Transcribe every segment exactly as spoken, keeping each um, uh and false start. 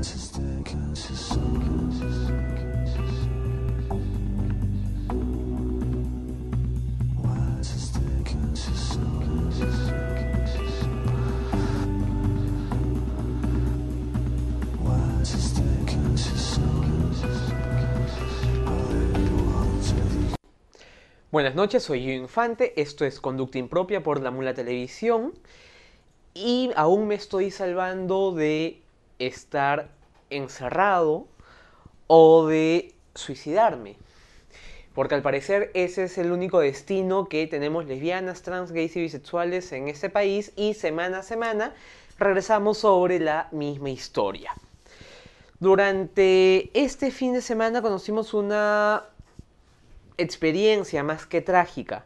Buenas noches, soy yo Infante, esto es Conducta Impropia por La Mula Televisión y aún me estoy salvando de estar encerrado o de suicidarme, porque al parecer ese es el único destino que tenemos lesbianas, trans, gays y bisexuales en este país, y semana a semana regresamos sobre la misma historia. Durante este fin de semana conocimos una experiencia más que trágica.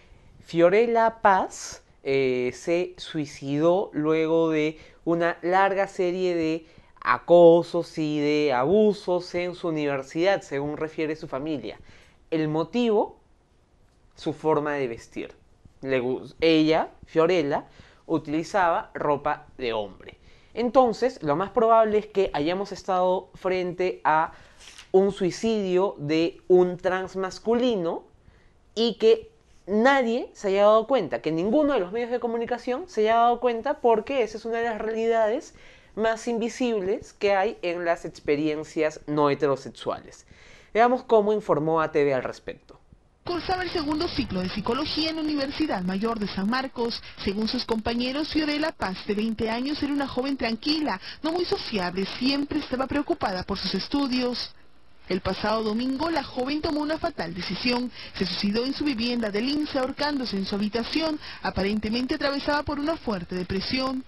Fiorella Paz eh, se suicidó luego de una larga serie de acosos y de abusos en su universidad, según refiere su familia. El motivo, su forma de vestir. Le, ella, Fiorella, utilizaba ropa de hombre. Entonces, lo más probable es que hayamos estado frente a un suicidio de un trans masculino y que nadie se haya dado cuenta, que ninguno de los medios de comunicación se haya dado cuenta, porque esa es una de las realidades más invisibles que hay en las experiencias no heterosexuales. Veamos cómo informó A T V al respecto. Cursaba el segundo ciclo de Psicología en la Universidad Mayor de San Marcos. Según sus compañeros, Fiorella Paz, de veinte años, era una joven tranquila, no muy sociable, siempre estaba preocupada por sus estudios. El pasado domingo, la joven tomó una fatal decisión. Se suicidó en su vivienda del I M S S, ahorcándose en su habitación. Aparentemente atravesaba por una fuerte depresión.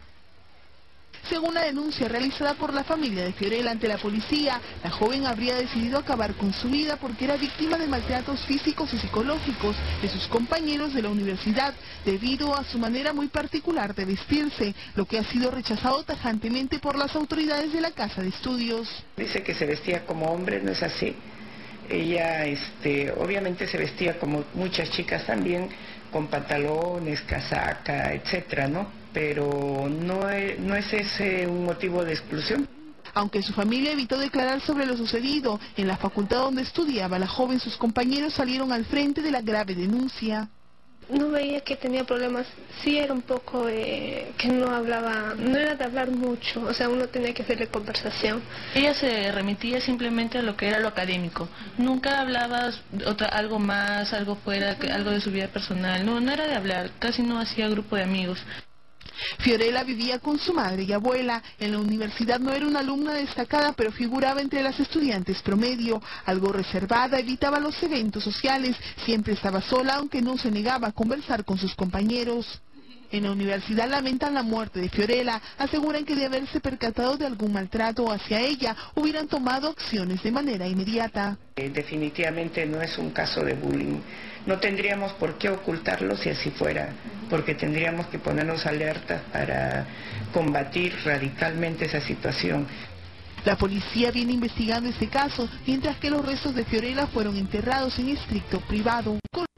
Según la denuncia realizada por la familia de Fiorella ante la policía, la joven habría decidido acabar con su vida porque era víctima de maltratos físicos y psicológicos de sus compañeros de la universidad, debido a su manera muy particular de vestirse, lo que ha sido rechazado tajantemente por las autoridades de la casa de estudios. Dice que se vestía como hombre, no es así. Ella, este, obviamente se vestía como muchas chicas también, con pantalones, casaca, etcétera, ¿no? Pero no es, no es ese un motivo de exclusión. Aunque su familia evitó declarar sobre lo sucedido, en la facultad donde estudiaba la joven, sus compañeros salieron al frente de la grave denuncia. No veía que tenía problemas, sí era un poco eh, que no hablaba, no era de hablar mucho, o sea, uno tenía que hacerle conversación. Ella se remitía simplemente a lo que era lo académico, nunca hablaba otra, algo más, algo fuera, algo de su vida personal, no, no era de hablar, casi no hacía grupo de amigos. Fiorella vivía con su madre y abuela. En la universidad no era una alumna destacada, pero figuraba entre las estudiantes promedio. Algo reservada, evitaba los eventos sociales, siempre estaba sola, aunque no se negaba a conversar con sus compañeros. En la universidad lamentan la muerte de Fiorella, aseguran que de haberse percatado de algún maltrato hacia ella, hubieran tomado acciones de manera inmediata. Eh, definitivamente no es un caso de bullying. No tendríamos por qué ocultarlo si así fuera, porque tendríamos que ponernos alerta para combatir radicalmente esa situación. La policía viene investigando este caso, mientras que los restos de Fiorella fueron enterrados en estricto privado.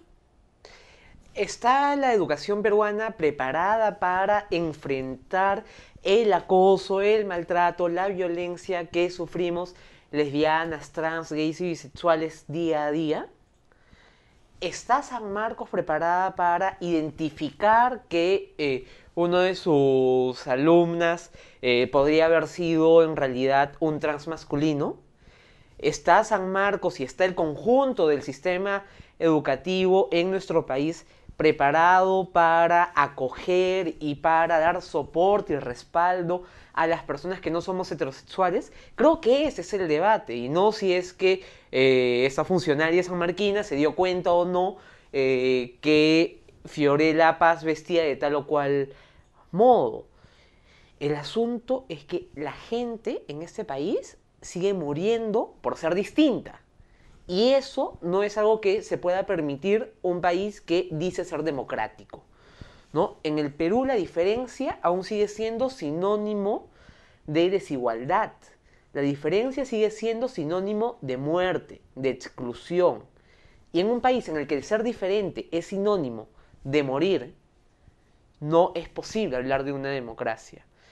¿Está la educación peruana preparada para enfrentar el acoso, el maltrato, la violencia que sufrimos lesbianas, trans, gays y bisexuales día a día? ¿Está San Marcos preparada para identificar que eh, uno de sus alumnas eh, podría haber sido en realidad un trans masculino? ¿Está San Marcos y está el conjunto del sistema educativo en nuestro país preparado para acoger y para dar soporte y respaldo a las personas que no somos heterosexuales? Creo que ese es el debate, y no si es que eh, esta funcionaria sanmarquina se dio cuenta o no eh, que Fiorella Paz vestía de tal o cual modo. El asunto es que la gente en este país sigue muriendo por ser distinta. Y eso no es algo que se pueda permitir un país que dice ser democrático, ¿no? En el Perú la diferencia aún sigue siendo sinónimo de desigualdad. La diferencia sigue siendo sinónimo de muerte, de exclusión. Y en un país en el que el ser diferente es sinónimo de morir, no es posible hablar de una democracia.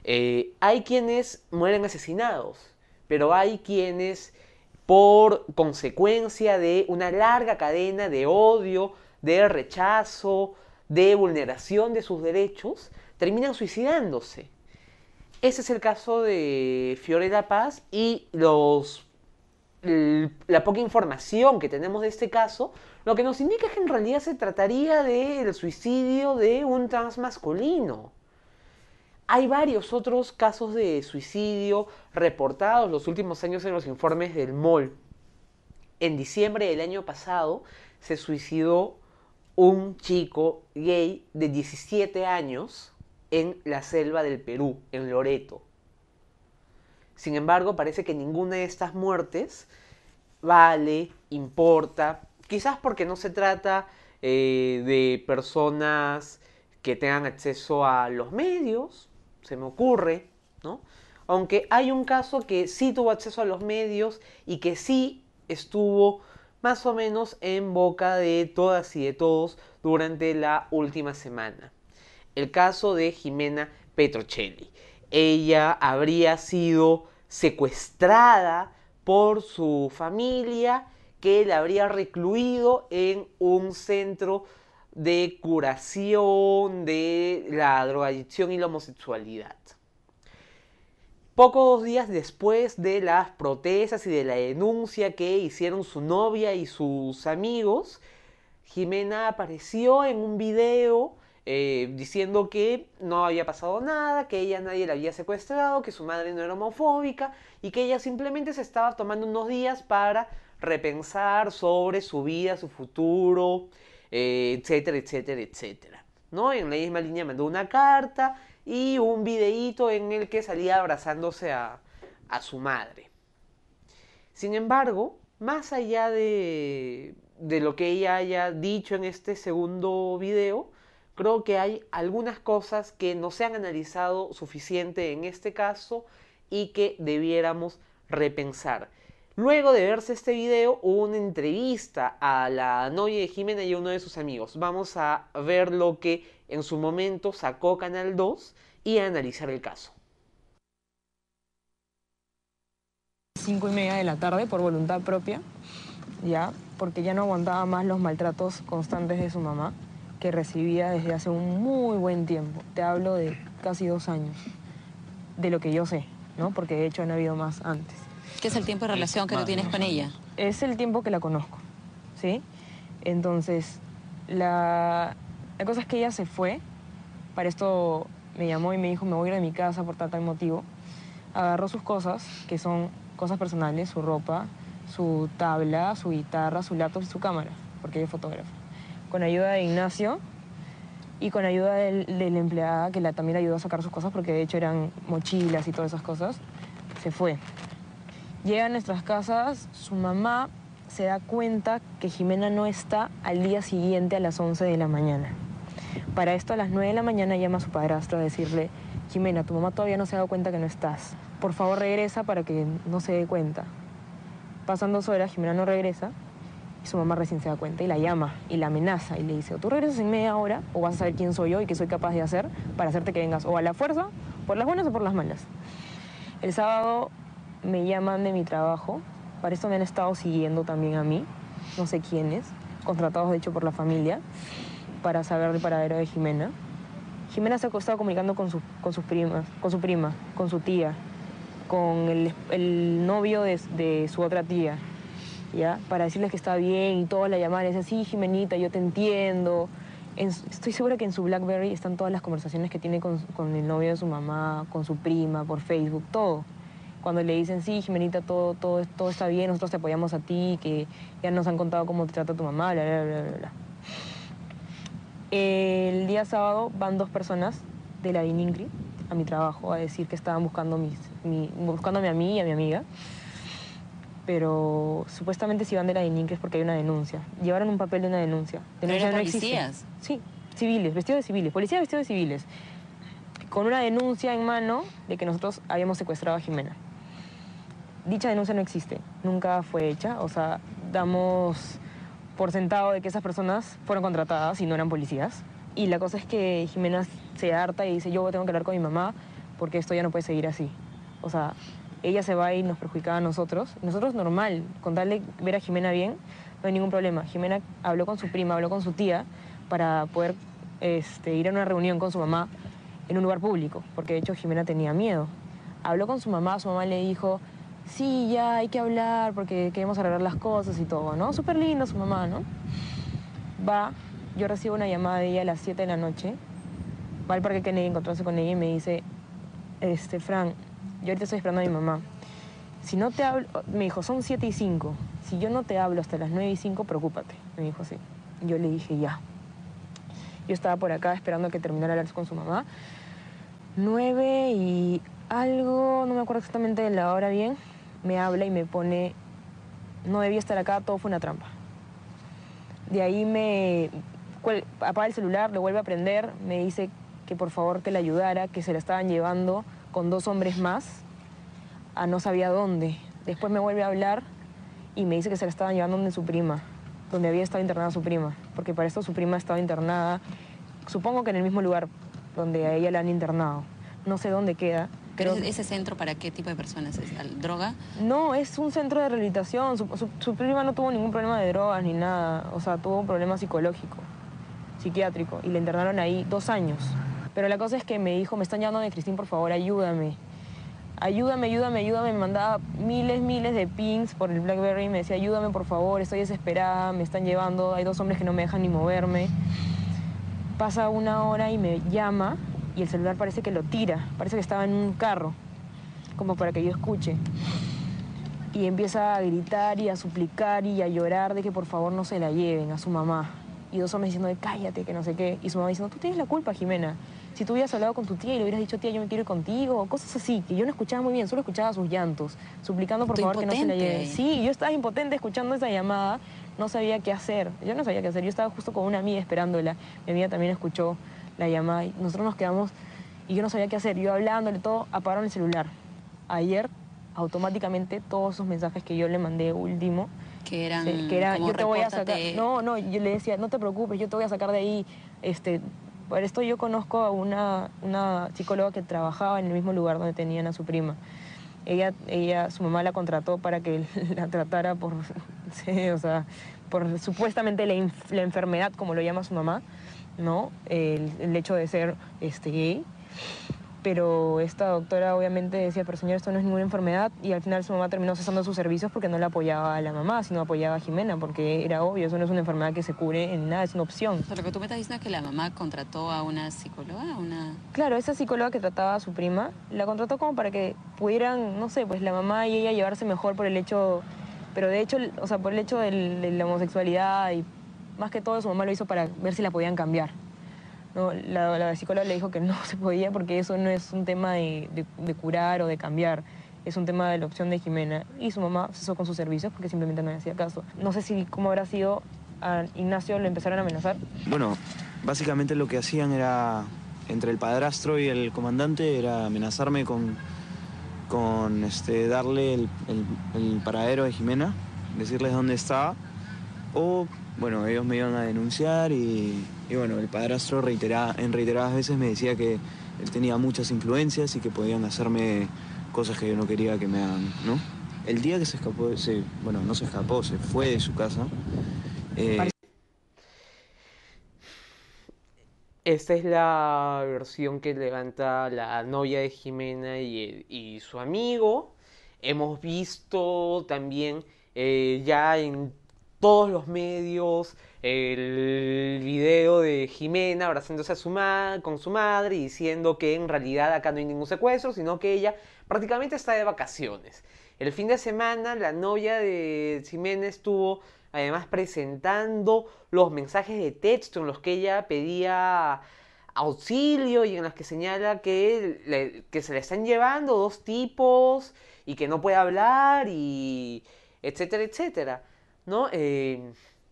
Eh, hay quienes mueren asesinados, pero hay quienes por consecuencia de una larga cadena de odio, de rechazo, de vulneración de sus derechos, terminan suicidándose. Ese es el caso de Fiorella Paz y los, la poca información que tenemos de este caso, lo que nos indica es que en realidad se trataría del suicidio de un transmasculino. Hay varios otros casos de suicidio reportados los últimos años en los informes del M O L. En diciembre del año pasado se suicidó un chico gay de diecisiete años en la selva del Perú, en Loreto. Sin embargo, parece que ninguna de estas muertes vale, importa, quizás porque no se trata eh, de personas que tengan acceso a los medios, se me ocurre, ¿no? Aunque hay un caso que sí tuvo acceso a los medios y que sí estuvo más o menos en boca de todas y de todos durante la última semana. El caso de Jimena Petrocelli. Ella habría sido secuestrada por su familia, que la habría recluido en un centro de curación de la drogadicción y la homosexualidad. Pocos días después de las protestas y de la denuncia que hicieron su novia y sus amigos, Jimena apareció en un video eh, diciendo que no había pasado nada, que ella nadie la había secuestrado, que su madre no era homofóbica y que ella simplemente se estaba tomando unos días para repensar sobre su vida, su futuro, eh, etcétera, etcétera, etcétera, ¿no? En la misma línea mandó una carta y un videíto en el que salía abrazándose a, a su madre. Sin embargo, más allá de, de lo que ella haya dicho en este segundo video, creo que hay algunas cosas que no se han analizado suficiente en este caso y que debiéramos repensar. Luego de verse este video, hubo una entrevista a la novia de Jimena y a uno de sus amigos. Vamos a ver lo que en su momento sacó Canal dos y a analizar el caso. Cinco y media de la tarde por voluntad propia, ya, porque ya no aguantaba más los maltratos constantes de su mamá, que recibía desde hace un muy buen tiempo. Te hablo de casi dos años, de lo que yo sé, ¿no? Porque de hecho han habido más antes. ¿Qué es el tiempo de relación que tú tienes con ella? Es el tiempo que la conozco, ¿sí? Entonces, la, la cosa es que ella se fue. Para esto me llamó y me dijo, me voy a ir de mi casa por tal tal motivo. Agarró sus cosas, que son cosas personales, su ropa, su tabla, su guitarra, su laptop y su cámara, porque ella es fotógrafa. Con ayuda de Ignacio y con ayuda del, de la empleada, que la, también ayudó a sacar sus cosas, porque de hecho eran mochilas y todas esas cosas, se fue. Llega a nuestras casas, su mamá se da cuenta que Jimena no está al día siguiente a las once de la mañana. Para esto, a las nueve de la mañana llama a su padrastro a decirle, Jimena, tu mamá todavía no se ha dado cuenta que no estás. Por favor, regresa para que no se dé cuenta. Pasan dos horas, Jimena no regresa y su mamá recién se da cuenta y la llama y la amenaza y le dice, o tú regresas en media hora o vas a saber quién soy yo y qué soy capaz de hacer para hacerte que vengas o a la fuerza, por las buenas o por las malas. El sábado me llaman de mi trabajo, para esto me han estado siguiendo también a mí, no sé quiénes, contratados de hecho por la familia, para saber el paradero de Jimena. Jimena se ha estado comunicando con, su, con sus primas, con su prima, con su tía, con el, el novio de, de su otra tía, ¿ya? Para decirles que está bien y todas la llaman y dicen, sí, Jimenita, yo te entiendo. En, estoy segura que en su BlackBerry están todas las conversaciones que tiene con, con el novio de su mamá, con su prima, por Facebook, todo. Cuando le dicen, sí, Jimenita, todo, todo, todo está bien, nosotros te apoyamos a ti, que ya nos han contado cómo te trata tu mamá, bla, bla, bla, bla, bla. El día sábado van dos personas de la ININCRI a mi trabajo a decir que estaban buscando, mis, mi, buscándome a mí y a mi amiga, pero supuestamente si van de la ININCRI es porque hay una denuncia. Llevaron un papel de una denuncia. ¿Pero eran no policías? Existe. Sí, civiles, vestidos de civiles, policías vestidos de civiles, con una denuncia en mano de que nosotros habíamos secuestrado a Jimena. Dicha denuncia no existe, nunca fue hecha, o sea, damos por sentado de que esas personas fueron contratadas y no eran policías. Y la cosa es que Jimena se harta y dice, yo tengo que hablar con mi mamá porque esto ya no puede seguir así. O sea, ella se va y nos perjudicaba a nosotros. Nosotros normal, con tal de ver a Jimena bien, no hay ningún problema. Jimena habló con su prima, habló con su tía para poder este, ir a una reunión con su mamá en un lugar público, porque de hecho Jimena tenía miedo. Habló con su mamá, su mamá le dijo, sí, ya hay que hablar porque queremos arreglar las cosas y todo, ¿no? Súper linda su mamá, ¿no? Va, yo recibo una llamada de ella a las siete de la noche, va al Parque Kennedy a encontrarse con ella y me dice, este, Fran, yo ahorita estoy esperando a mi mamá. Si no te hablo, me dijo, son siete y cinco. Si yo no te hablo hasta las nueve y cinco, preocúpate. Me dijo así. Yo le dije, ya. Yo estaba por acá esperando a que terminara la con su mamá. Nueve y algo, no me acuerdo exactamente de la hora bien, me habla y me pone, no debía estar acá, todo fue una trampa. De ahí me apaga el celular, lo vuelve a prender, me dice que por favor que le ayudara, que se la estaban llevando con dos hombres más a no sabía dónde. Después me vuelve a hablar y me dice que se la estaban llevando donde su prima, donde había estado internada su prima, porque para esto su prima estaba internada, supongo que en el mismo lugar donde a ella la han internado. No sé dónde queda. ¿Pero ese centro para qué tipo de personas es? ¿Droga? No, es un centro de rehabilitación. Su, su, su prima no tuvo ningún problema de drogas ni nada. O sea, tuvo un problema psicológico, psiquiátrico, y le internaron ahí dos años. Pero la cosa es que me dijo, me están llamando de Cristín, por favor, ayúdame. Ayúdame, ayúdame, ayúdame. Me mandaba miles, miles de pings por el BlackBerry y me decía, ayúdame, por favor, estoy desesperada, me están llevando, hay dos hombres que no me dejan ni moverme. Pasa una hora y me llama y el celular parece que lo tira, parece que estaba en un carro, como para que yo escuche. Y empieza a gritar y a suplicar y a llorar de que por favor no se la lleven a su mamá. Y dos hombres diciendo, cállate, que no sé qué. Y su mamá diciendo, tú tienes la culpa, Jimena. Si tú hubieras hablado con tu tía y le hubieras dicho, tía, yo me quiero ir contigo, cosas así, que yo no escuchaba muy bien, solo escuchaba sus llantos, suplicando por favor que no se la lleven. Sí, yo estaba impotente escuchando esa llamada, no sabía qué hacer. Yo no sabía qué hacer, yo estaba justo con una amiga esperándola. Mi amiga también escuchó la llamada y nosotros nos quedamos y yo no sabía qué hacer. Yo hablándole todo, apagaron el celular. Ayer, automáticamente, todos esos mensajes que yo le mandé último, que eran, sí, que era, como yo te voy a sacar, repórtate. no, no, yo le decía, no te preocupes, yo te voy a sacar de ahí, este, por esto yo conozco a una, una psicóloga que trabajaba en el mismo lugar donde tenían a su prima. Ella, ella, su mamá la contrató para que la tratara por, sí, o sea, por supuestamente la, inf la enfermedad, como lo llama su mamá, ¿no? El, el hecho de ser este, gay. Pero esta doctora obviamente decía, pero señor, esto no es ninguna enfermedad, y al final su mamá terminó cesando sus servicios porque no la apoyaba a la mamá, sino apoyaba a Jimena, porque era obvio, eso no es una enfermedad que se cure en nada, es una opción. O sea, lo que tú me estás diciendo es que la mamá contrató a una psicóloga, a una... Claro, esa psicóloga que trataba a su prima, la contrató como para que pudieran, no sé, pues la mamá y ella llevarse mejor por el hecho, pero de hecho, o sea, por el hecho del, de la homosexualidad, y más que todo su mamá lo hizo para ver si la podían cambiar. No, la, la psicóloga le dijo que no se podía porque eso no es un tema de, de, de curar o de cambiar, es un tema de la opción de Jimena. Y su mamá cesó con sus servicios porque simplemente no le hacía caso. No sé si cómo habrá sido, a Ignacio lo empezaron a amenazar. Bueno, básicamente lo que hacían era, entre el padrastro y el comandante, era amenazarme con, con este, darle el, el, el paradero de Jimena, decirles dónde estaba, o... bueno, ellos me iban a denunciar y, y bueno, el padrastro reitera, en reiteradas veces me decía que él tenía muchas influencias y que podían hacerme cosas que yo no quería que me hagan, ¿no? El día que se escapó, se, bueno, no se escapó, se fue de su casa. Eh... Esta es la versión que levanta la novia de Jimena y, y su amigo. Hemos visto también eh, ya en todos los medios el video de Jimena abrazándose a su ma con su madre y diciendo que en realidad acá no hay ningún secuestro, sino que ella prácticamente está de vacaciones. El fin de semana la novia de Jimena estuvo además presentando los mensajes de texto en los que ella pedía auxilio y en los que señala que, le, que se le están llevando dos tipos y que no puede hablar y etcétera, etcétera. ¿No? Eh,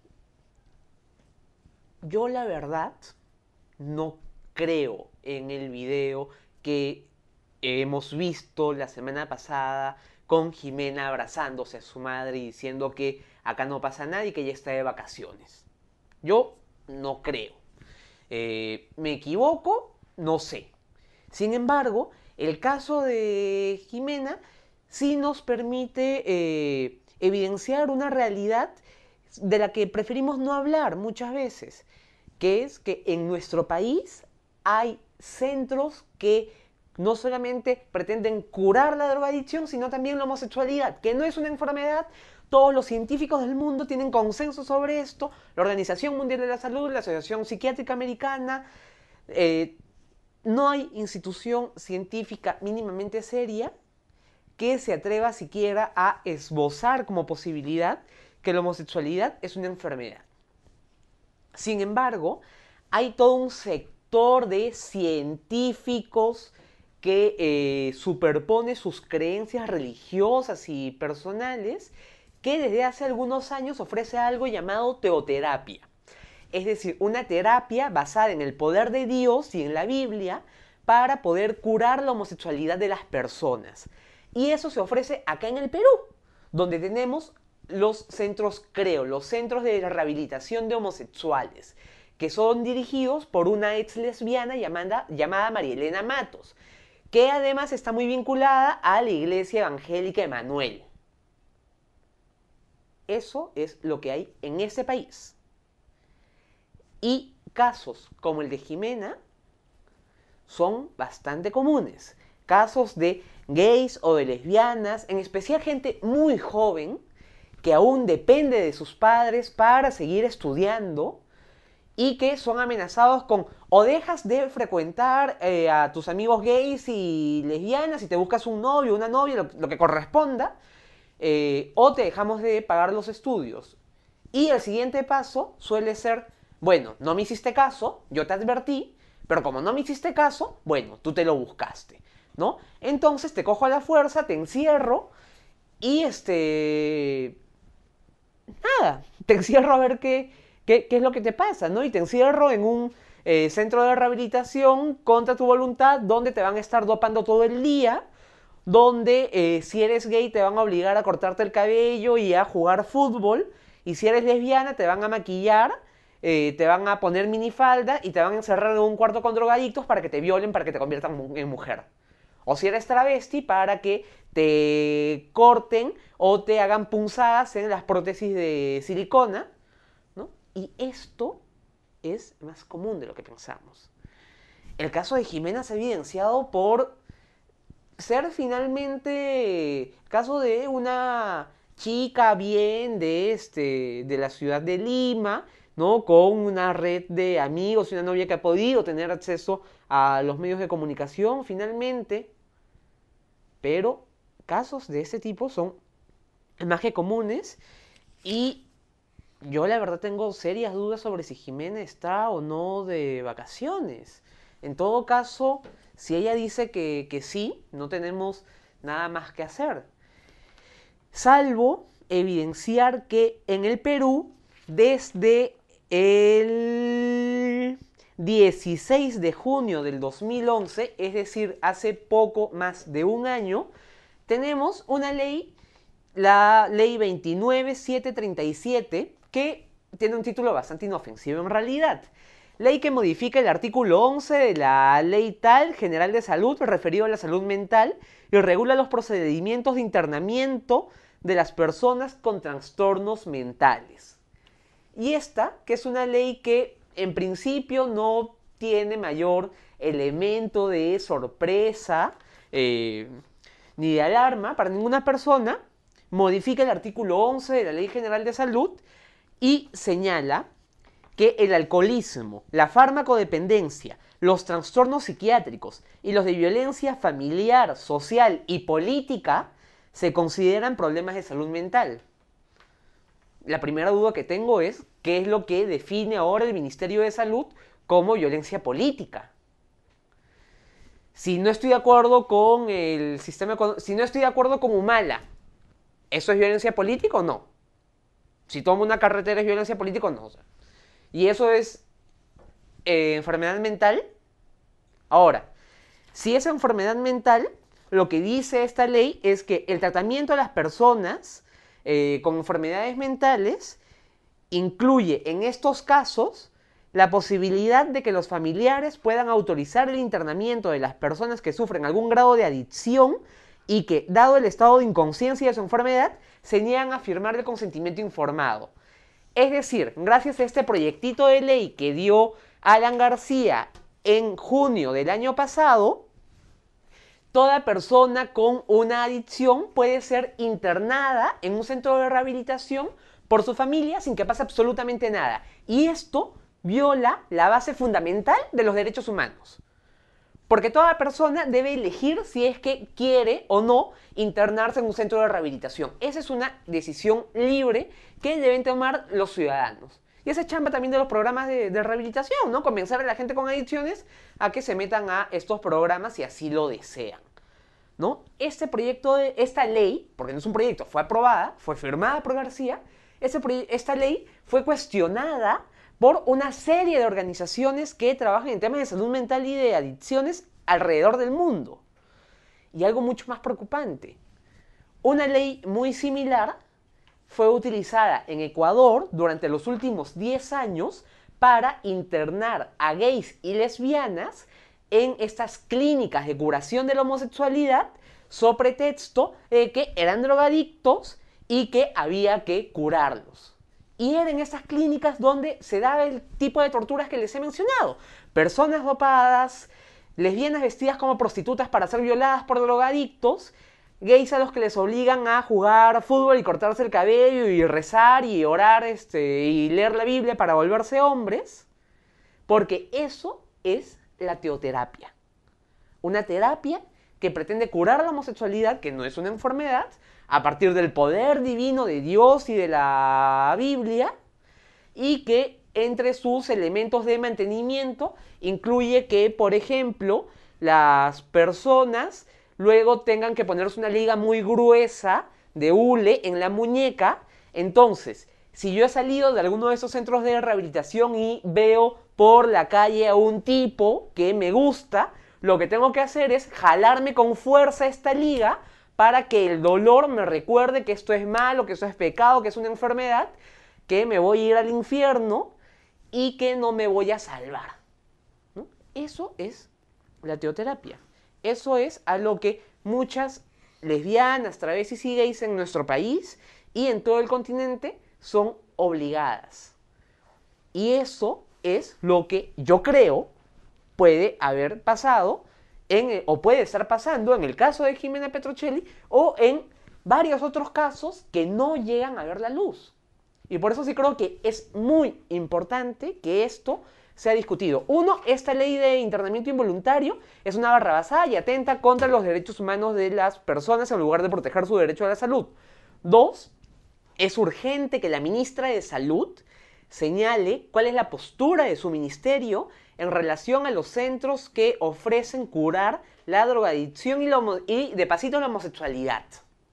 yo la verdad no creo en el video que hemos visto la semana pasada con Jimena abrazándose a su madre y diciendo que acá no pasa nada y que ella está de vacaciones. Yo no creo. Eh, ¿Me equivoco? No sé. Sin embargo, El caso de Jimena sí nos permite eh, evidenciar una realidad de la que preferimos no hablar muchas veces, que es que en nuestro país hay centros que no solamente pretenden curar la drogadicción, sino también la homosexualidad, que no es una enfermedad. Todos los científicos del mundo tienen consenso sobre esto, la Organización Mundial de la Salud, la Asociación Psiquiátrica Americana. Eh, no hay institución científica mínimamente seria que se atreva siquiera a esbozar como posibilidad que la homosexualidad es una enfermedad. Sin embargo, hay todo un sector de científicos que eh, superpone sus creencias religiosas y personales, que desde hace algunos años ofrece algo llamado teoterapia. Es decir, una terapia basada en el poder de Dios y en la Biblia para poder curar la homosexualidad de las personas. Y eso se ofrece acá en el Perú, donde tenemos los centros CREO, los centros de rehabilitación de homosexuales, que son dirigidos por una ex lesbiana llamada, llamada María Elena Matos, que además está muy vinculada a la Iglesia Evangélica Emanuel. Eso es lo que hay en ese país. Y casos como el de Jimena son bastante comunes. Casos de gays o de lesbianas, en especial gente muy joven, que aún depende de sus padres para seguir estudiando y que son amenazados con o dejas de frecuentar eh, a tus amigos gays y lesbianas y te buscas un novio, una novia, lo, lo que corresponda, eh, o te dejamos de pagar los estudios. Y el siguiente paso suele ser, bueno, no me hiciste caso, yo te advertí, pero como no me hiciste caso, bueno, tú te lo buscaste, ¿no? Entonces te cojo a la fuerza, te encierro y este... nada, te encierro a ver qué, qué, qué es lo que te pasa, ¿no? Y te encierro en un eh, centro de rehabilitación contra tu voluntad, donde te van a estar dopando todo el día, donde eh, si eres gay te van a obligar a cortarte el cabello y a jugar fútbol, y si eres lesbiana te van a maquillar, eh, te van a poner minifalda y te van a encerrar en un cuarto con drogadictos para que te violen, para que te conviertan en mujer. O si eres travesti, para que te corten o te hagan punzadas en las prótesis de silicona, ¿no? Y esto es más común de lo que pensamos. El caso de Jimena se ha evidenciado por ser finalmente caso de una chica bien de, este, de la ciudad de Lima, ¿no? Con una red de amigos y una novia que ha podido tener acceso a los medios de comunicación finalmente. Pero casos de este tipo son más que comunes y yo la verdad tengo serias dudas sobre si Jimena está o no de vacaciones. En todo caso, si ella dice que, que sí, no tenemos nada más que hacer. Salvo evidenciar que en el Perú, desde el dieciséis de junio del dos mil once, es decir, hace poco más de un año, tenemos una ley, la ley veintinueve mil setecientos treinta y siete, que tiene un título bastante inofensivo en realidad. Ley que modifica el artículo once de la Ley Tal General de Salud referido a la salud mental y regula los procedimientos de internamiento de las personas con trastornos mentales. Y esta, que es una ley que en principio no tiene mayor elemento de sorpresa eh, ni de alarma para ninguna persona, modifica el artículo once de la Ley General de Salud y señala que el alcoholismo, la farmacodependencia, los trastornos psiquiátricos y los de violencia familiar, social y política se consideran problemas de salud mental. La primera duda que tengo es qué es lo que define ahora el Ministerio de Salud como violencia política. Si no estoy de acuerdo con el sistema, si no estoy de acuerdo con Humala, ¿eso es violencia política o no? Si tomo una carretera es violencia política o no. O sea, y eso es eh, enfermedad mental. Ahora, si es enfermedad mental, lo que dice esta ley es que el tratamiento a las personas eh, con enfermedades mentales incluye en estos casos la posibilidad de que los familiares puedan autorizar el internamiento de las personas que sufren algún grado de adicción y que, dado el estado de inconsciencia de su enfermedad, se niegan a firmar el consentimiento informado. Es decir, gracias a este proyectito de ley que dio Alan García en junio del año pasado, toda persona con una adicción puede ser internada en un centro de rehabilitación por su familia sin que pase absolutamente nada. Y esto viola la base fundamental de los derechos humanos. Porque toda persona debe elegir si es que quiere o no internarse en un centro de rehabilitación. Esa es una decisión libre que deben tomar los ciudadanos. Y esa es chamba también de los programas de, de rehabilitación, ¿no? Convencer a la gente con adicciones a que se metan a estos programas si así lo desean, ¿no? Este proyecto, de, esta ley, porque no es un proyecto, fue aprobada, fue firmada por García, este esta ley fue cuestionada por una serie de organizaciones que trabajan en temas de salud mental y de adicciones alrededor del mundo. Y algo mucho más preocupante, una ley muy similar fue utilizada en Ecuador durante los últimos diez años para internar a gays y lesbianas en estas clínicas de curación de la homosexualidad sobre pretexto de que eran drogadictos y que había que curarlos. Y eran estas clínicas donde se daba el tipo de torturas que les he mencionado. Personas dopadas, lesbianas vestidas como prostitutas para ser violadas por drogadictos, gays a los que les obligan a jugar fútbol y cortarse el cabello y rezar y orar este, y leer la Biblia para volverse hombres, porque eso es la teoterapia. Una terapia que pretende curar la homosexualidad, que no es una enfermedad, a partir del poder divino de Dios y de la Biblia, y que entre sus elementos de mantenimiento incluye que, por ejemplo, las personas luego tengan que ponerse una liga muy gruesa de hule en la muñeca. Entonces, si yo he salido de alguno de esos centros de rehabilitación y veo por la calle a un tipo que me gusta, lo que tengo que hacer es jalarme con fuerza esta liga para que el dolor me recuerde que esto es malo, que esto es pecado, que es una enfermedad, que me voy a ir al infierno y que no me voy a salvar, ¿no? Eso es la teoterapia. Eso es a lo que muchas lesbianas, travestis y gays en nuestro país y en todo el continente son obligadas. Y eso es lo que yo creo puede haber pasado en, o puede estar pasando en el caso de Ximena Petrocelli o en varios otros casos que no llegan a ver la luz. Y por eso sí creo que es muy importante que esto sea discutido. Uno, esta ley de internamiento involuntario es una barrabasada y atenta contra los derechos humanos de las personas en lugar de proteger su derecho a la salud. Dos, es urgente que la ministra de Salud señale cuál es la postura de su ministerio en relación a los centros que ofrecen curar la drogadicción y, la y de pasito la homosexualidad.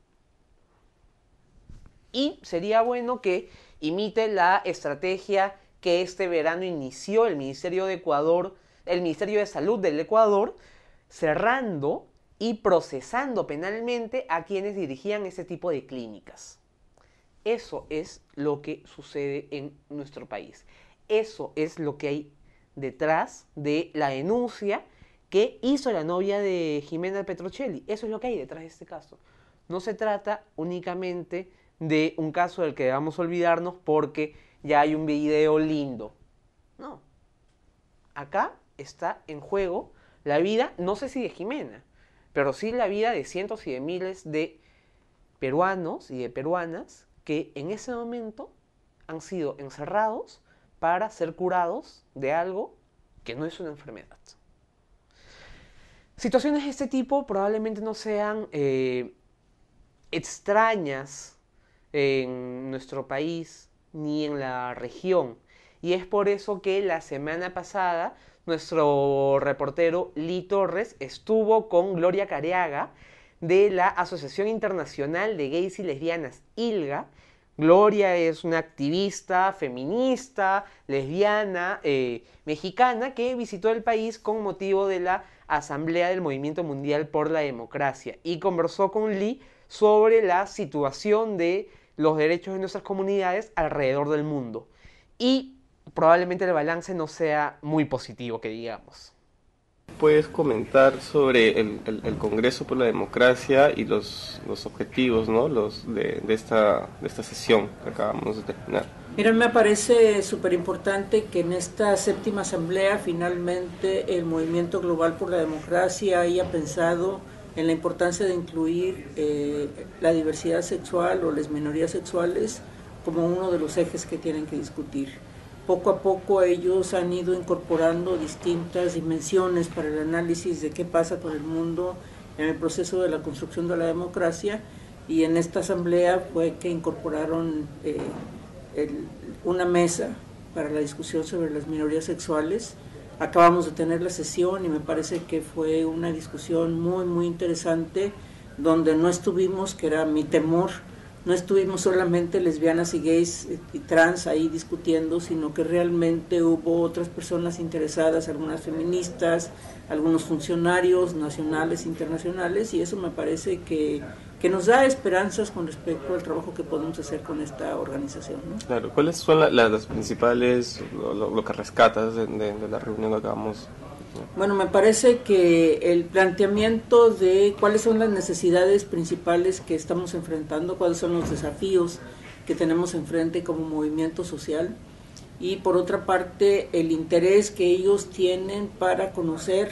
Y sería bueno que imite la estrategia que este verano inició el Ministerio de Ecuador, el Ministerio de Salud del Ecuador, cerrando y procesando penalmente a quienes dirigían ese tipo de clínicas. Eso es lo que sucede en nuestro país. Eso es lo que hay detrás de la denuncia que hizo la novia de Ximena Petrocelli. Eso es lo que hay detrás de este caso. No se trata únicamente de un caso del que debamos olvidarnos porque ya hay un video lindo. No. Acá está en juego la vida, no sé si de Ximena, pero sí la vida de cientos y de miles de peruanos y de peruanas que en ese momento han sido encerrados para ser curados de algo que no es una enfermedad. Situaciones de este tipo probablemente no sean eh, extrañas en nuestro país ni en la región. Y es por eso que la semana pasada nuestro reportero Lee Torres estuvo con Gloria Careaga de la Asociación Internacional de Gays y Lesbianas, ILGA. Gloria es una activista feminista, lesbiana, eh, mexicana, que visitó el país con motivo de la Asamblea del Movimiento Mundial por la Democracia y conversó con Lee sobre la situación de los derechos de nuestras comunidades alrededor del mundo. Y probablemente el balance no sea muy positivo, que digamos. ¿Puedes comentar sobre el, el, el Congreso por la Democracia y los, los objetivos, ¿no? los de, de, esta, de esta sesión que acabamos de terminar? Mira, me parece súper importante que en esta séptima asamblea finalmente el Movimiento Global por la Democracia haya pensado en la importancia de incluir eh, la diversidad sexual o las minorías sexuales como uno de los ejes que tienen que discutir. Poco a poco ellos han ido incorporando distintas dimensiones para el análisis de qué pasa con el mundo en el proceso de la construcción de la democracia, y en esta asamblea fue que incorporaron eh, el, una mesa para la discusión sobre las minorías sexuales. Acabamos de tener la sesión y me parece que fue una discusión muy muy interesante, donde no estuvimos, que era mi temor, no estuvimos solamente lesbianas y gays y trans ahí discutiendo, sino que realmente hubo otras personas interesadas, algunas feministas, algunos funcionarios nacionales e internacionales, y eso me parece que, que nos da esperanzas con respecto al trabajo que podemos hacer con esta organización, ¿no? Claro, ¿cuáles son la, las principales, lo, lo, lo que rescatas de, de, de la reunión que acabamos? Bueno, me parece que el planteamiento de cuáles son las necesidades principales que estamos enfrentando, cuáles son los desafíos que tenemos enfrente como movimiento social, y por otra parte el interés que ellos tienen para conocer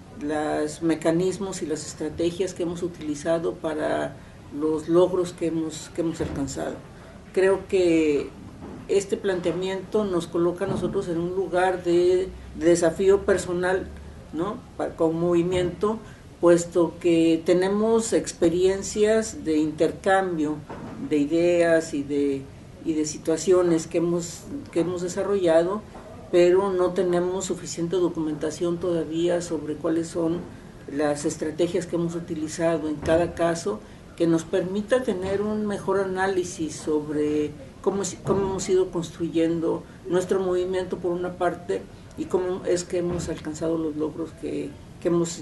los mecanismos y las estrategias que hemos utilizado para los logros que hemos, que hemos alcanzado. Creo que este planteamiento nos coloca a nosotros en un lugar de, de desafío personal, ¿no? Con movimiento, puesto que tenemos experiencias de intercambio de ideas y de, y de situaciones que hemos, que hemos desarrollado, pero no tenemos suficiente documentación todavía sobre cuáles son las estrategias que hemos utilizado en cada caso, que nos permita tener un mejor análisis sobre cómo, cómo hemos ido construyendo nuestro movimiento por una parte, y cómo es que hemos alcanzado los logros que, que, hemos,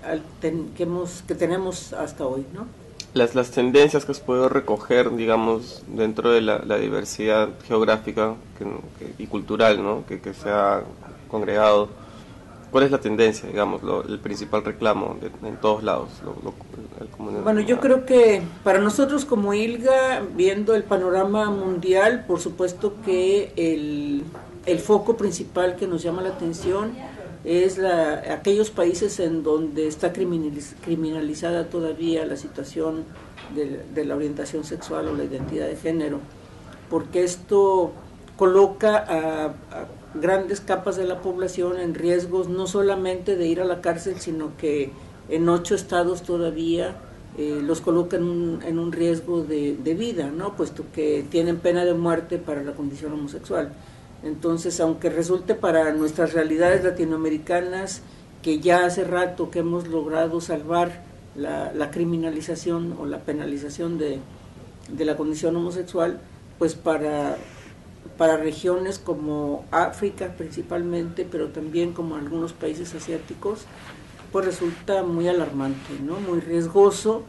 que, hemos, que tenemos hasta hoy, ¿no? Las, las tendencias que has podido recoger, digamos, dentro de la, la diversidad geográfica que, que, y cultural, ¿no? que, que se ha congregado, ¿cuál es la tendencia, digamos, lo, el principal reclamo de, en todos lados? Lo, lo, el bueno, yo creo que para nosotros como ILGA, viendo el panorama mundial, por supuesto que el, el foco principal que nos llama la atención es la, aquellos países en donde está criminaliz, criminalizada todavía la situación de, de la orientación sexual o la identidad de género, porque esto coloca a, a grandes capas de la población en riesgos no solamente de ir a la cárcel, sino que en ocho estados todavía eh, los coloca en un, en un riesgo de, de vida, ¿no? Puesto que tienen pena de muerte para la condición homosexual. Entonces, aunque resulte para nuestras realidades latinoamericanas que ya hace rato que hemos logrado salvar la, la criminalización o la penalización de, de la condición homosexual, pues para, para regiones como África principalmente, pero también como algunos países asiáticos, pues resulta muy alarmante, ¿no? Muy riesgoso,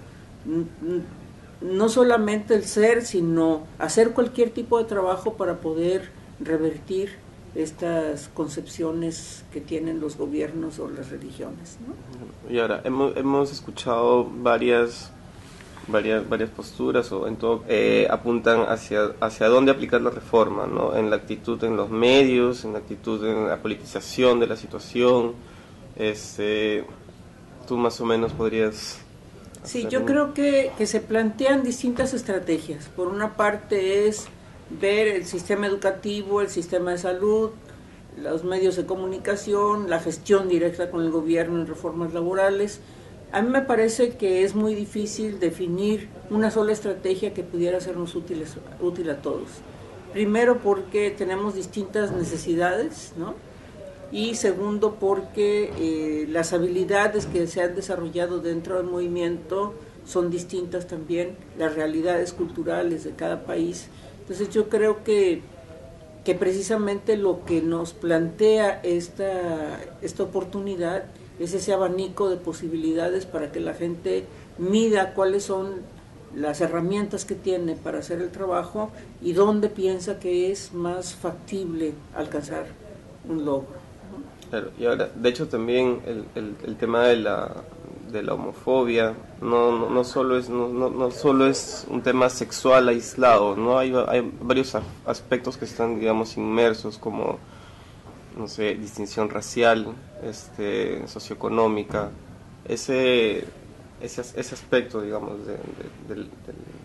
no solamente el ser, sino hacer cualquier tipo de trabajo para poder revertir estas concepciones que tienen los gobiernos o las religiones, ¿no? Y ahora, hemos, hemos escuchado varias, varias, varias posturas, o en todo, eh, apuntan hacia, hacia dónde aplicar la reforma, ¿no? En la actitud en los medios, en la actitud en la politización de la situación. Este, tú más o menos podrías... Sí, yo un... creo que, que se plantean distintas estrategias. Por una parte es ver el sistema educativo, el sistema de salud, los medios de comunicación, la gestión directa con el gobierno en reformas laborales. A mí me parece que es muy difícil definir una sola estrategia que pudiera sernos útiles, útil a todos. Primero porque tenemos distintas necesidades, ¿no? Y segundo porque eh, las habilidades que se han desarrollado dentro del movimiento son distintas también, las realidades culturales de cada país. Entonces yo creo que, que precisamente lo que nos plantea esta, esta oportunidad es ese abanico de posibilidades para que la gente mida cuáles son las herramientas que tiene para hacer el trabajo y dónde piensa que es más factible alcanzar un logro. Claro, y ahora, de hecho también el, el, el tema de la, de la homofobia no, no, no, solo es, no, no, no solo es un tema sexual aislado, ¿no? Hay, hay varios aspectos que están, digamos, inmersos, como, no sé, distinción racial, este, socioeconómica, ese... Ese, ese aspecto, digamos, de, de, del, del,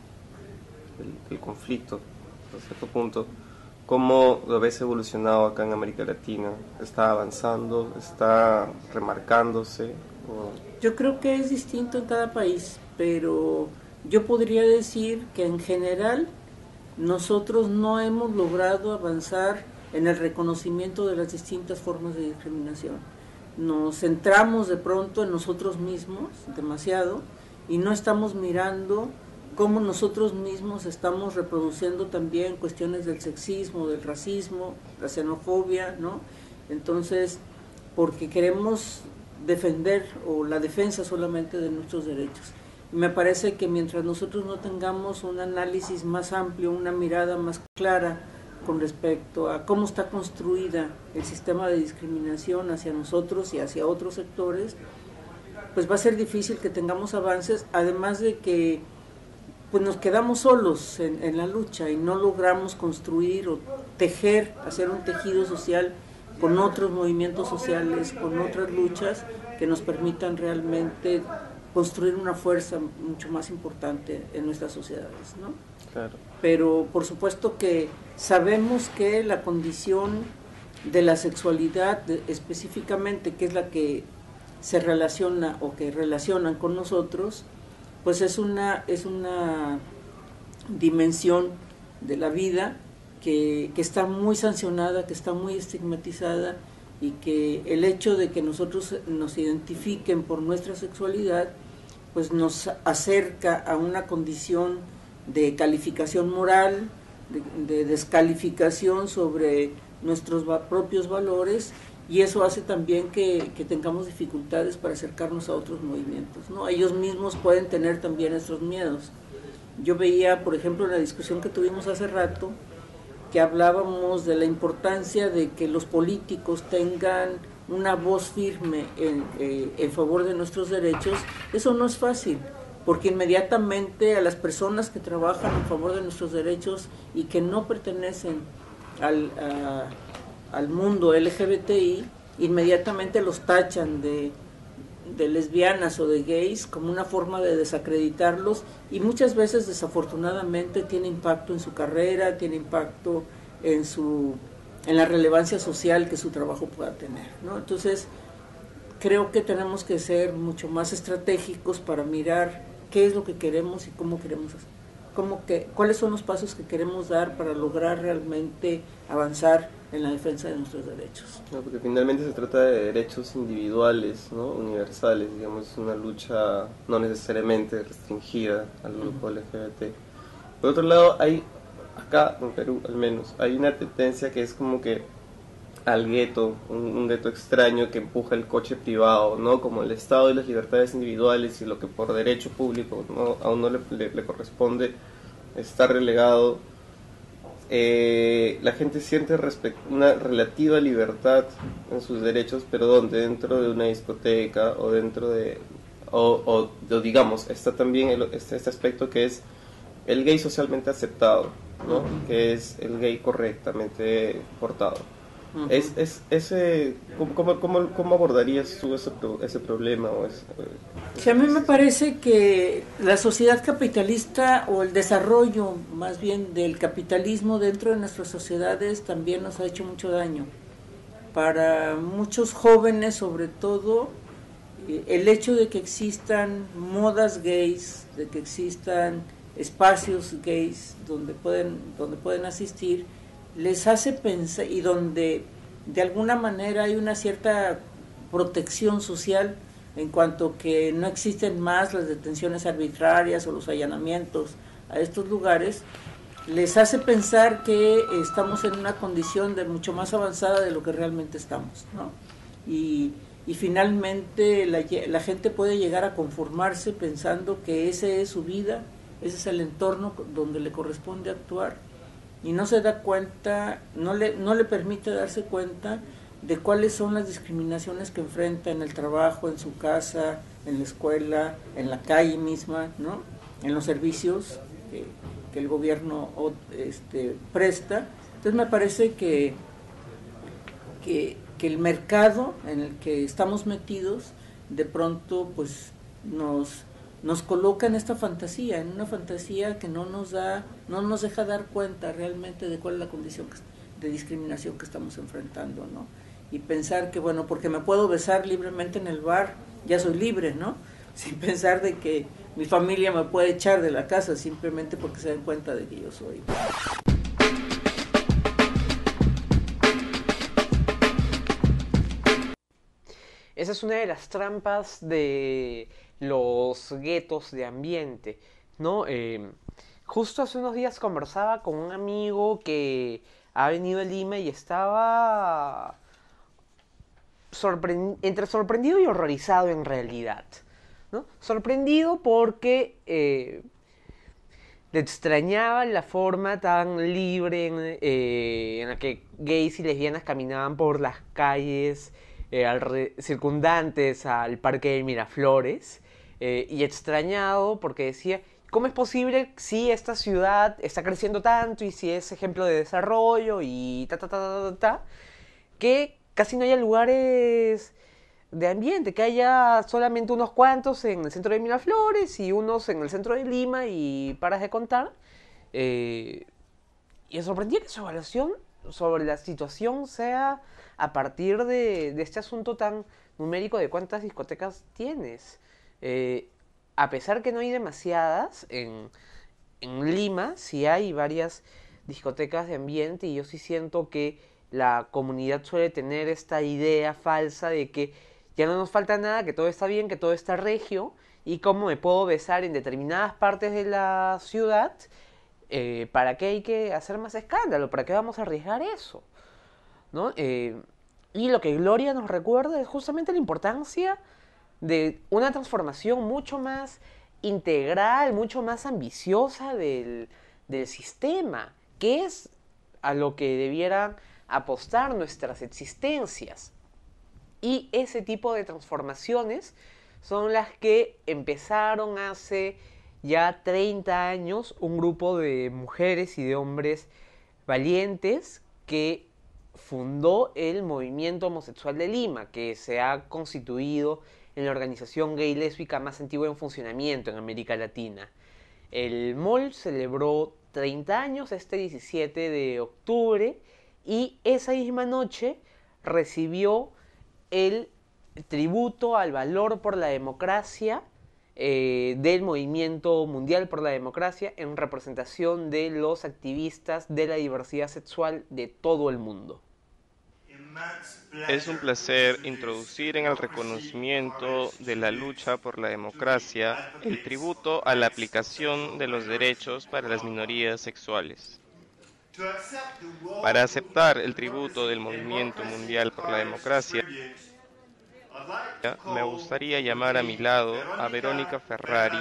del, del conflicto, a cierto punto, ¿cómo lo ves evolucionado acá en América Latina? ¿Está avanzando? ¿Está remarcándose? ¿O? Yo creo que es distinto en cada país, pero yo podría decir que en general nosotros no hemos logrado avanzar en el reconocimiento de las distintas formas de discriminación. Nos centramos de pronto en nosotros mismos demasiado y no estamos mirando cómo nosotros mismos estamos reproduciendo también cuestiones del sexismo, del racismo, la xenofobia, ¿no? Entonces, porque queremos defender o la defensa solamente de nuestros derechos. Y me parece que mientras nosotros no tengamos un análisis más amplio, una mirada más clara con respecto a cómo está construida el sistema de discriminación hacia nosotros y hacia otros sectores, pues va a ser difícil que tengamos avances, además de que pues nos quedamos solos en, en la lucha y no logramos construir o tejer, hacer un tejido social con otros movimientos sociales, con otras luchas que nos permitan realmente construir una fuerza mucho más importante en nuestras sociedades, ¿no? Claro. Pero por supuesto que sabemos que la condición de la sexualidad de, específicamente, que es la que se relaciona o que relacionan con nosotros, pues es una, es una dimensión de la vida que, que está muy sancionada, que está muy estigmatizada, y que el hecho de que nosotros nos identifiquen por nuestra sexualidad pues nos acerca a una condición de calificación moral, de, de descalificación sobre nuestros va, propios valores, y eso hace también que, que tengamos dificultades para acercarnos a otros movimientos, ¿no? Ellos mismos pueden tener también estos miedos. Yo veía, por ejemplo, en la discusión que tuvimos hace rato, que hablábamos de la importancia de que los políticos tengan una voz firme en, eh, en favor de nuestros derechos. Eso no es fácil, porque inmediatamente a las personas que trabajan en favor de nuestros derechos y que no pertenecen al, a, al mundo L G B T I, inmediatamente los tachan de, de lesbianas o de gays como una forma de desacreditarlos, y muchas veces desafortunadamente tiene impacto en su carrera, tiene impacto en su en la relevancia social que su trabajo pueda tener, ¿no? Entonces creo que tenemos que ser mucho más estratégicos para mirar qué es lo que queremos y cómo queremos hacer, cómo que, cuáles son los pasos que queremos dar para lograr realmente avanzar en la defensa de nuestros derechos. No, porque finalmente se trata de derechos individuales, ¿no? Universales, digamos, es una lucha no necesariamente restringida al grupo L G B T. Por otro lado, hay, acá en Perú al menos, hay una tendencia que es como que al gueto, un, un gueto extraño que empuja el coche privado, ¿no? Como el Estado y las libertades individuales y lo que por derecho público, ¿no? a uno le, le, le corresponde está relegado. Eh, la gente siente una relativa libertad en sus derechos, pero ¿dónde? Dentro de una discoteca o dentro de, o, o, o digamos, está también el, este, este aspecto que es el gay socialmente aceptado, ¿no? Que es el gay correctamente portado. Uh-huh. es, es, ese, ¿cómo, cómo, ¿Cómo abordarías tú ese, ese problema? O ese, sí, a mí me parece que la sociedad capitalista, o el desarrollo más bien del capitalismo dentro de nuestras sociedades, también nos ha hecho mucho daño. Para muchos jóvenes, sobre todo, el hecho de que existan modas gays, de que existan espacios gays donde pueden, donde pueden asistir, les hace pensar, y donde de alguna manera hay una cierta protección social en cuanto que no existen más las detenciones arbitrarias o los allanamientos a estos lugares, les hace pensar que estamos en una condición de mucho más avanzada de lo que realmente estamos, ¿no? Y, y finalmente la, la gente puede llegar a conformarse pensando que esa es su vida ese es el entorno donde le corresponde actuar. Y no se da cuenta, no le, no le permite darse cuenta de cuáles son las discriminaciones que enfrenta en el trabajo, en su casa, en la escuela, en la calle misma, ¿no? En los servicios que, que el gobierno este, presta. Entonces me parece que, que, que el mercado en el que estamos metidos de pronto pues nos, nos coloca en esta fantasía, en una fantasía que no nos da, no nos deja dar cuenta realmente de cuál es la condición de discriminación que estamos enfrentando, ¿no? Y pensar que, bueno, porque me puedo besar libremente en el bar, ya soy libre, ¿no? Sin pensar de que mi familia me puede echar de la casa simplemente porque se den cuenta de que yo soy. Esa es una de las trampas de los guetos de ambiente, ¿no? Eh, justo hace unos días conversaba con un amigo que ha venido a Lima y estaba sorprend- entre sorprendido y horrorizado en realidad, ¿no? Sorprendido porque eh, le extrañaba la forma tan libre en, eh, en la que gays y lesbianas caminaban por las calles eh, alre- circundantes al Parque de Miraflores, eh, y extrañado porque decía, ¿cómo es posible si esta ciudad está creciendo tanto y si es ejemplo de desarrollo y ta ta ta ta ta, ta que casi no haya lugares de ambiente, que haya solamente unos cuantos en el centro de Miraflores y unos en el centro de Lima y paras de contar? Eh, y me sorprendía que su evaluación sobre la situación sea a partir de, de este asunto tan numérico de cuántas discotecas tienes. Eh, a pesar que no hay demasiadas, en, en Lima sí hay varias discotecas de ambiente y yo sí siento que la comunidad suele tener esta idea falsa de que ya no nos falta nada, que todo está bien, que todo está regio, y cómo me puedo besar en determinadas partes de la ciudad, eh, ¿para qué hay que hacer más escándalo? ¿Para qué vamos a arriesgar eso? ¿No? Eh, y lo que Gloria nos recuerda es justamente la importancia de una transformación mucho más integral, mucho más ambiciosa del, del sistema, que es a lo que debieran apostar nuestras existencias. Y ese tipo de transformaciones son las que empezaron hace ya treinta años un grupo de mujeres y de hombres valientes que fundó el movimiento homosexual de Lima, que se ha constituido en la organización gay lésbica más antigua en funcionamiento en América Latina. El M O L celebró treinta años este diecisiete de octubre y esa misma noche recibió el tributo al valor por la democracia eh, del Movimiento Mundial por la Democracia en representación de los activistas de la diversidad sexual de todo el mundo. Es un placer introducir en el reconocimiento de la lucha por la democracia el tributo a la aplicación de los derechos para las minorías sexuales. Para aceptar el tributo del Movimiento Mundial por la Democracia, me gustaría llamar a mi lado a Verónica Ferrari,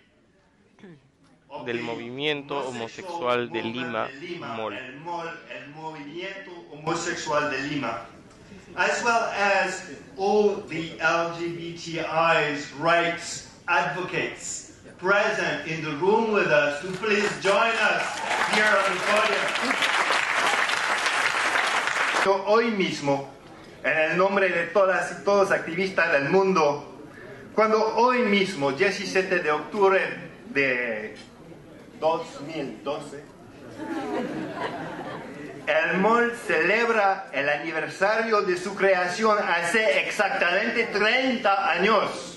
del Movimiento Homosexual de Lima, M O L. El Movimiento Homosexual de Lima, as well as all the L G B T I's rights advocates present in the room with us, to please join us here on the podium. Yo hoy mismo, en el nombre de todas y todos activistas del mundo, cuando hoy mismo, diecisiete de octubre de dos mil doce, el M O L celebra el aniversario de su creación hace exactamente treinta años.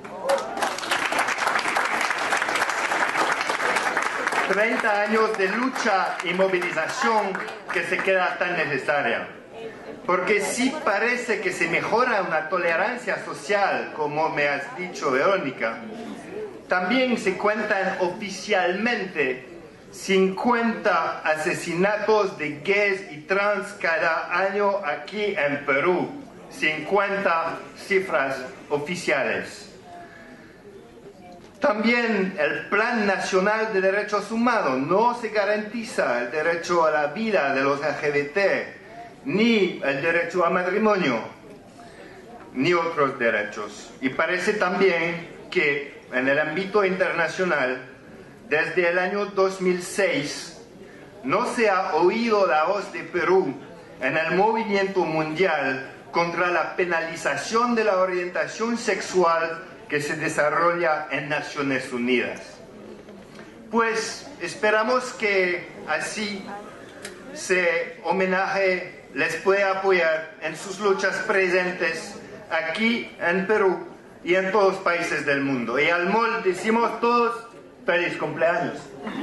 treinta años de lucha y movilización que se queda tan necesaria. Porque sí parece que se mejora una tolerancia social, como me has dicho, Verónica, también se cuentan oficialmente cincuenta asesinatos de gays y trans cada año aquí en Perú. cincuenta cifras oficiales. También el Plan Nacional de Derechos Humanos no se garantiza el derecho a la vida de los L G B T, ni el derecho a matrimonio, ni otros derechos. Y parece también que en el ámbito internacional, desde el año dos mil seis, no se ha oído la voz de Perú en el movimiento mundial contra la penalización de la orientación sexual que se desarrolla en Naciones Unidas. Pues esperamos que así ese homenaje les pueda apoyar en sus luchas presentes aquí en Perú y en todos los países del mundo. Y al M O L decimos todos feliz cumpleaños.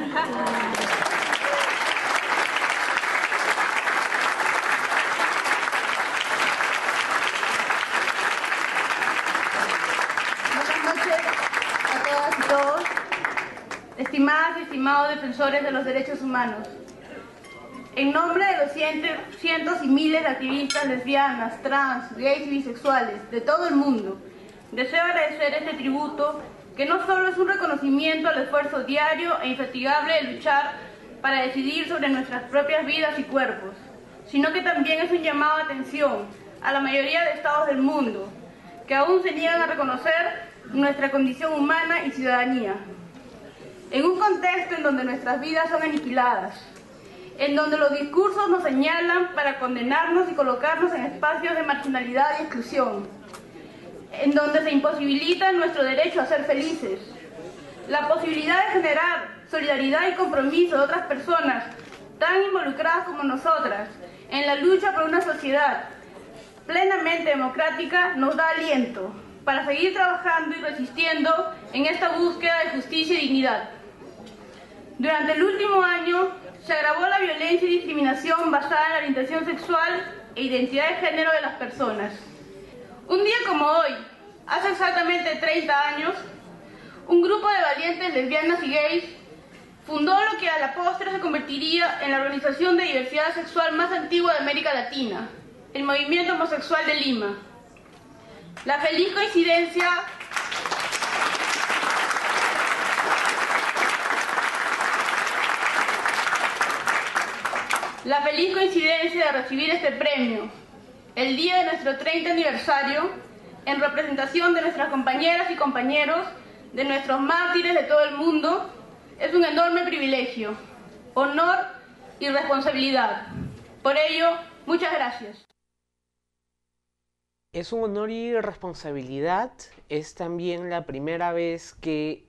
Estimadas y estimados defensores de los derechos humanos, en nombre de los cientos, cientos y miles de activistas lesbianas, trans, gays y bisexuales de todo el mundo, deseo agradecer este tributo que no solo es un reconocimiento al esfuerzo diario e infatigable de luchar para decidir sobre nuestras propias vidas y cuerpos, sino que también es un llamado de atención a la mayoría de estados del mundo que aún se niegan a reconocer nuestra condición humana y ciudadanía. En un contexto en donde nuestras vidas son aniquiladas, en donde los discursos nos señalan para condenarnos y colocarnos en espacios de marginalidad y exclusión, en donde se imposibilita nuestro derecho a ser felices, la posibilidad de generar solidaridad y compromiso de otras personas tan involucradas como nosotras en la lucha por una sociedad plenamente democrática nos da aliento para seguir trabajando y resistiendo en esta búsqueda de justicia y dignidad. Durante el último año se agravó la violencia y discriminación basada en la orientación sexual e identidad de género de las personas. Un día como hoy, hace exactamente treinta años, un grupo de valientes lesbianas y gays fundó lo que a la postre se convertiría en la organización de diversidad sexual más antigua de América Latina, el Movimiento Homosexual de Lima. La feliz coincidencia La feliz coincidencia de recibir este premio, el día de nuestro treinta aniversario, en representación de nuestras compañeras y compañeros, de nuestros mártires de todo el mundo, es un enorme privilegio, honor y responsabilidad. Por ello, muchas gracias. Es un honor y responsabilidad. Es también la primera vez que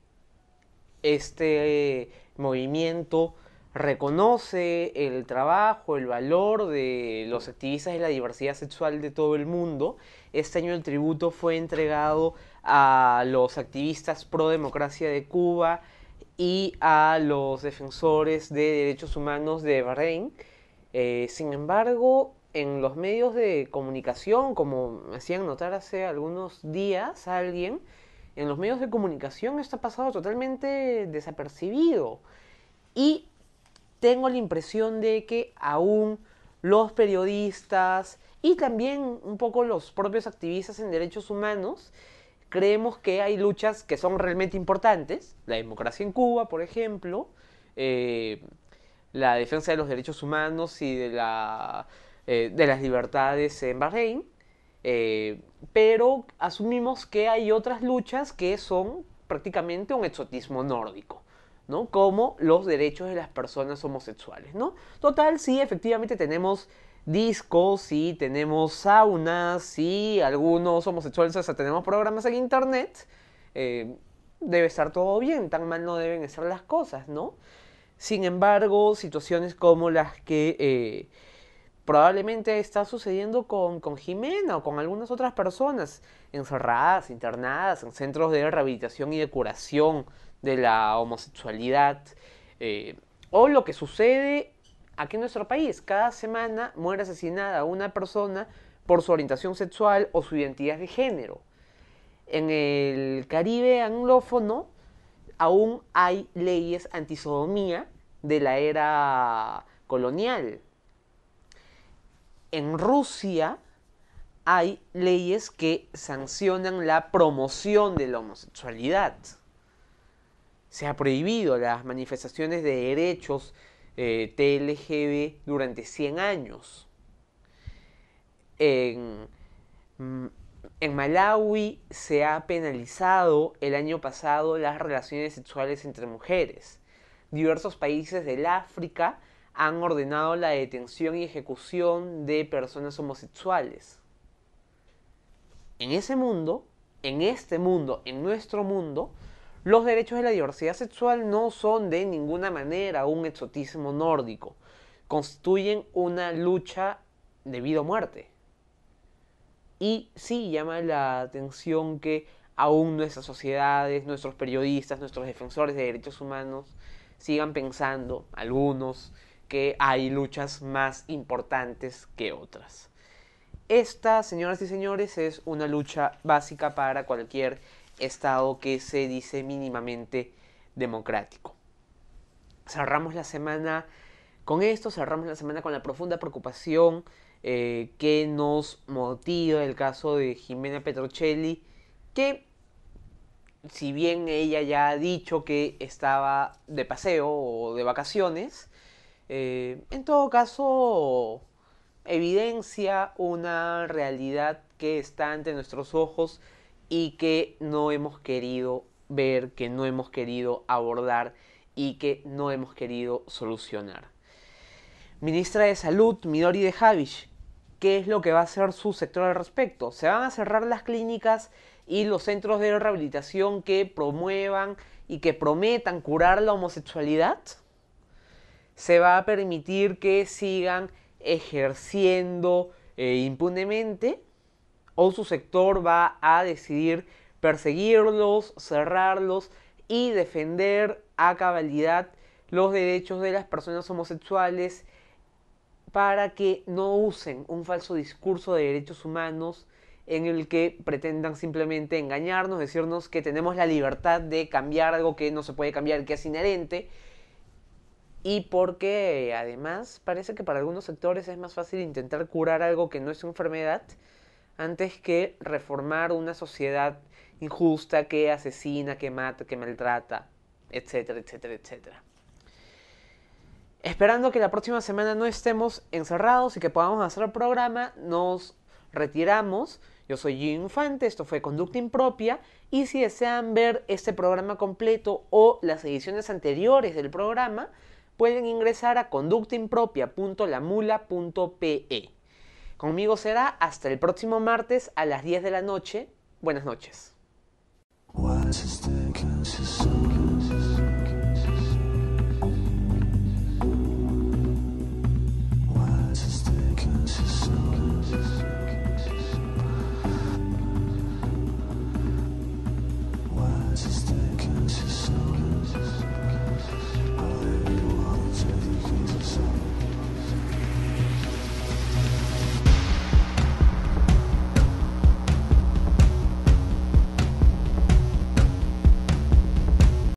este movimiento reconoce el trabajo, el valor de los activistas de la diversidad sexual de todo el mundo. Este año el tributo fue entregado a los activistas pro democracia de Cuba y a los defensores de derechos humanos de Bahrein. Eh, sin embargo, en los medios de comunicación, como me hacían notar hace algunos días alguien, en los medios de comunicación esto ha pasado totalmente desapercibido. Y tengo la impresión de que aún los periodistas y también un poco los propios activistas en derechos humanos creemos que hay luchas que son realmente importantes, la democracia en Cuba, por ejemplo, eh, la defensa de los derechos humanos y de, la, eh, de las libertades en Bahrein, eh, pero asumimos que hay otras luchas que son prácticamente un exotismo nórdico, ¿no? Como los derechos de las personas homosexuales, ¿no? Total, sí, efectivamente tenemos discos y tenemos saunas y algunos homosexuales hasta tenemos programas en internet. Eh, debe estar todo bien, tan mal no deben estar las cosas, ¿no? Sin embargo, situaciones como las que eh, probablemente está sucediendo con, con Jimena o con algunas otras personas encerradas, internadas en centros de rehabilitación y de curación de la homosexualidad, eh, o lo que sucede aquí en nuestro país. Cada semana muere asesinada una persona por su orientación sexual o su identidad de género. En el Caribe anglófono aún hay leyes antisodomía de la era colonial. En Rusia hay leyes que sancionan la promoción de la homosexualidad. se ha prohibido las manifestaciones de derechos eh, T L G B durante cien años. En, en Malawi se ha penalizado el año pasado las relaciones sexuales entre mujeres. Diversos países del África han ordenado la detención y ejecución de personas homosexuales. En ese mundo, en este mundo, en nuestro mundo, los derechos de la diversidad sexual no son de ninguna manera un exotismo nórdico. Constituyen una lucha de vida o muerte. Y sí llama la atención que aún nuestras sociedades, nuestros periodistas, nuestros defensores de derechos humanos sigan pensando, algunos, que hay luchas más importantes que otras. Esta, señoras y señores, es una lucha básica para cualquier Estado que se dice mínimamente democrático. Cerramos la semana con esto, cerramos la semana con la profunda preocupación eh, que nos motiva el caso de Ximena Petrocelli, que si bien ella ya ha dicho que estaba de paseo o de vacaciones, eh, en todo caso evidencia una realidad que está ante nuestros ojos y que no hemos querido ver, que no hemos querido abordar y que no hemos querido solucionar. Ministra de Salud, Midori de Havish, ¿qué es lo que va a hacer su sector al respecto? ¿Se van a cerrar las clínicas y los centros de rehabilitación que promuevan y que prometan curar la homosexualidad? ¿Se va a permitir que sigan ejerciendo eh, impunemente? ¿O su sector va a decidir perseguirlos, cerrarlos y defender a cabalidad los derechos de las personas homosexuales para que no usen un falso discurso de derechos humanos en el que pretendan simplemente engañarnos, decirnos que tenemos la libertad de cambiar algo que no se puede cambiar, que es inherente, y porque además parece que para algunos sectores es más fácil intentar curar algo que no es una enfermedad antes que reformar una sociedad injusta que asesina, que mata, que maltrata, etcétera, etcétera, etcétera. Esperando que la próxima semana no estemos encerrados y que podamos hacer el programa, nos retiramos. Yo soy Gio Infante, esto fue Conducta Impropia, y si desean ver este programa completo o las ediciones anteriores del programa, pueden ingresar a conducta impropia punto la mula punto pe. Conmigo será hasta el próximo martes a las diez de la noche. Buenas noches.